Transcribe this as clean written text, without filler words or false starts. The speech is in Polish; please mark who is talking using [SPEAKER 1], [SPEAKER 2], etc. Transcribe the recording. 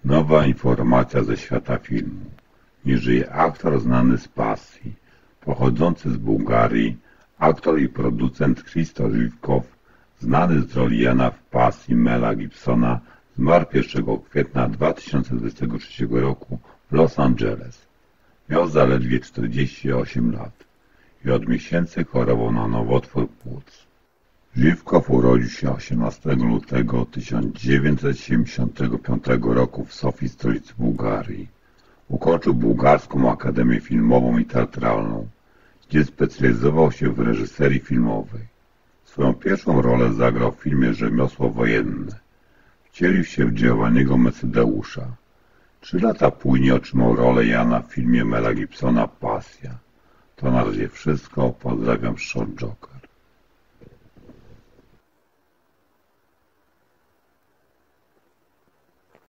[SPEAKER 1] Nowa informacja ze świata filmu. Nie żyje aktor znany z pasji. Pochodzący z Bułgarii, aktor i producent Christo Żywkow, znany z roli Jana w Pasji Mela Gibsona, zmarł 1 kwietnia 2023 roku w Los Angeles. Miał zaledwie 48 lat i od miesięcy chorował na nowotwór płuc. Żywkow urodził się 18 lutego 1975 roku w Sofii, stolicy Bułgarii. Ukończył Bułgarską Akademię Filmową i Teatralną, gdzie specjalizował się w reżyserii filmowej. Swoją pierwszą rolę zagrał w filmie Rzemiosło wojenne. Wcielił się w Giovanniego Mecedeusza. 3 lata później otrzymał rolę Jana w filmie Mela Gibsona Pasja. To na razie wszystko. Pozdrawiam, Short Joker.